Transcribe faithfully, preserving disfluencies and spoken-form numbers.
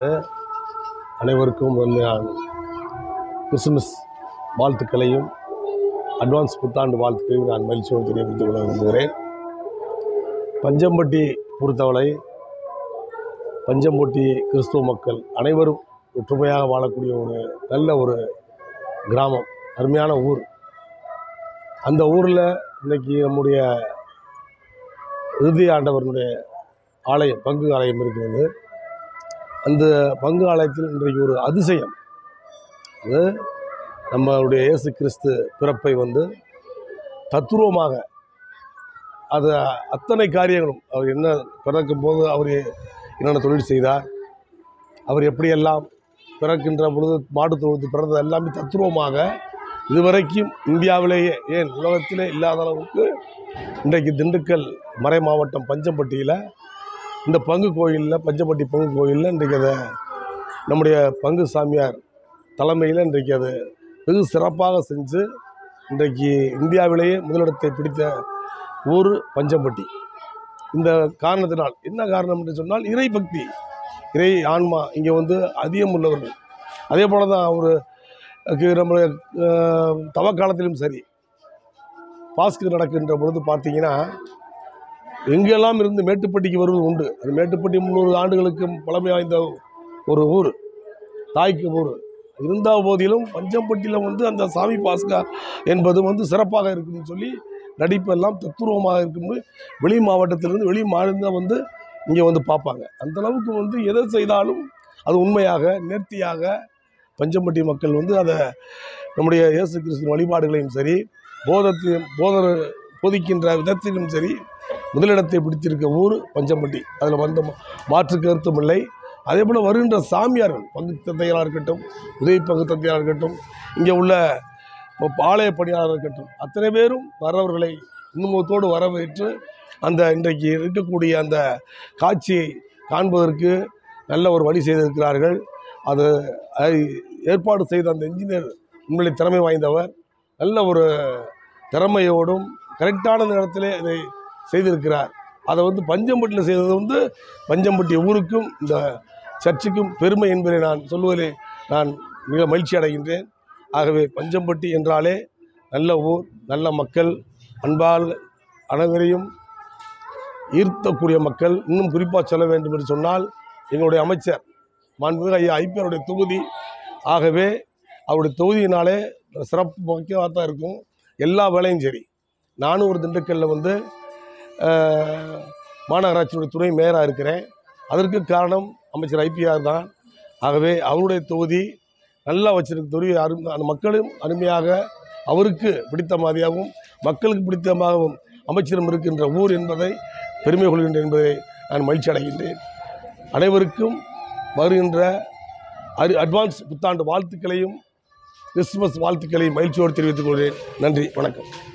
அனைவருக்கும் கிறிஸ்துமஸ் வாழ்த்துக்களையும் அட்வான்ஸ் புத்தாண்டு வாழ்த்துக்களையும் நான் மகிழ்ச்சியோடு தெரிவித்துக் கொள்ள விரும்புகிறேன். பஞ்சம்பட்டி பொறுத்தவரை பஞ்சம்பட்டி கிறிஸ்துவ மக்கள் அனைவரும் ஒற்றுமையாக வாழக்கூடிய ஒரு நல்ல ஒரு கிராமம், அருமையான ஊர். அந்த ஊரில் இன்றைக்கி நம்முடைய இறுதி ஆண்டவருடைய ஆலயம், பங்கு ஆலயம் இருக்கிறது. அந்த பங்கு ஆலயத்தில் இன்றைக்கு ஒரு அதிசயம், அது நம்மளுடைய இயேசு கிறிஸ்து பிறப்பை வந்து தத்துருவமாக அது அத்தனை காரியங்களும், அவர் என்ன பிறக்கும் போது அவர் என்னென்ன தொழில் செய்தார், அவர் எப்படியெல்லாம் பிறக்கின்ற பொழுது மாடு தொழுது பிறந்தது எல்லாமே தத்துருவமாக இதுவரைக்கும் இந்தியாவிலேயே, ஏன் உலகத்திலே இல்லாத அளவுக்கு இன்றைக்கு திண்டுக்கல் மறை மாவட்டம் பஞ்சம்பட்டியில் இந்த பங்கு கோயிலில், பஞ்சம்பட்டி பங்கு கோயிலில் இன்றைக்கு அதை நம்முடைய பங்கு சாமியார் தலைமையில் இன்றைக்கு அது வெகு சிறப்பாக செஞ்சு இன்றைக்கு இந்தியாவிலேயே முதலிடத்தை பிடித்த ஊர் பஞ்சம்பட்டி. இந்த காரணத்தினால், என்ன காரணம் என்று சொன்னால் இறை பக்தி, இறை ஆன்மா இங்கே வந்து அதிகம் உள்ளவர்கள். அதே போல தான் அவருக்கு நம்முடைய தவக்காலத்திலும் சரி, பாஸ்கு நடக்கின்ற பொழுது பார்த்தீங்கன்னா எங்கெல்லாம் இருந்து மேட்டுப்பட்டிக்கு வருவது உண்டு. அது மேட்டுப்பட்டி முந்நூறு ஆண்டுகளுக்கு பழமை வாய்ந்த ஒரு ஊர், தாய்க்கு ஊர். இருந்த போதிலும் பஞ்சம்பட்டியில் வந்து அந்த சாமி பாஸ்கா என்பது வந்து சிறப்பாக இருக்குன்னு சொல்லி நடிப்பெல்லாம் தத்துருவமாக இருக்கும்போது வெளி மாவட்டத்திலிருந்து வெளி மாநிலம் வந்து இங்கே வந்து பார்ப்பாங்க. அந்தளவுக்கு வந்து எதை செய்தாலும் அது உண்மையாக நேர்த்தியாக பஞ்சம்பட்டி மக்கள் வந்து அதை நம்முடைய இயேசு கிறிஸ்து வழிபாடுகளையும் சரி, போதத்தையும் போத போதிக்கின்ற விதத்திலும் சரி முதலிடத்தை பிடித்திருக்க ஊர் பஞ்சம்பட்டி. அதில் வந்த மாற்று கருத்தும் இல்லை. அதே போல் வருகின்ற சாமியார்கள், பங்கு தந்தையராக இருக்கட்டும், உதவி பங்கு தந்தையாக இருக்கட்டும், இங்கே உள்ள ஆலய பணியாளர் இருக்கட்டும், அத்தனை பேரும் வரவர்களை இன்னுமத்தோடு வரவேற்று அந்த இன்றைக்கு இருக்கக்கூடிய அந்த காட்சியை காண்பதற்கு நல்ல ஒரு வழி செய்திருக்கிறார்கள். அது ஏற்பாடு செய்த அந்த இன்ஜினியர் உண்மையிலே திறமை வாய்ந்தவர், நல்ல ஒரு திறமையோடும் கரெக்டான நேரத்திலே இதை செய்திருக்கிறார். அதை வந்து பஞ்சம்பட்டியில் செய்தது வந்து பஞ்சம்பட்டி ஊருக்கும் இந்த சர்ச்சுக்கும் பெருமை என்பதை நான் சொல்வதிலே நான் மிக மகிழ்ச்சி அடைகின்றேன். ஆகவே பஞ்சம்பட்டி என்றாலே நல்ல ஊர், நல்ல மக்கள், அன்பால் அனைவரையும் ஈர்த்தக்கூடிய மக்கள். இன்னும் குறிப்பாக சொல்ல வேண்டும் என்று சொன்னால் எங்களுடைய அமைச்சர் மாண்புமிகு ஐயா ஐபிஆருடைய தொகுதி. ஆகவே அவருடைய தொகுதியினாலே சிறப்பு முக்கியமாக தான் இருக்கும். எல்லா வேலையும் சரி, நானும் ஒரு திண்டுக்கல்லில் வந்து மாநகராட்சியுடைய துணை மேயராக இருக்கிறேன். அதற்கு காரணம் அமைச்சர் ஐபிஆர் தான். ஆகவே அவருடைய தொகுதி நல்லா வச்சிருக்க தொகுதி அரு அந்த மக்களும் அருமையாக அவருக்கு பிடித்த மாதிரியாகவும் மக்களுக்கு பிடித்தமாகவும் அமைச்சரும் இருக்கின்ற ஊர் என்பதை பெருமை கொள்கின்றேன் என்பதை நான் மகிழ்ச்சி அடைகின்றேன். அனைவருக்கும் வருகின்ற அரு அட்வான்ஸ் புத்தாண்டு வாழ்த்துக்களையும் கிறிஸ்துமஸ் வாழ்த்துக்களையும் மகிழ்ச்சியோடு தெரிவித்துக் கொள்கிறேன். நன்றி, வணக்கம்.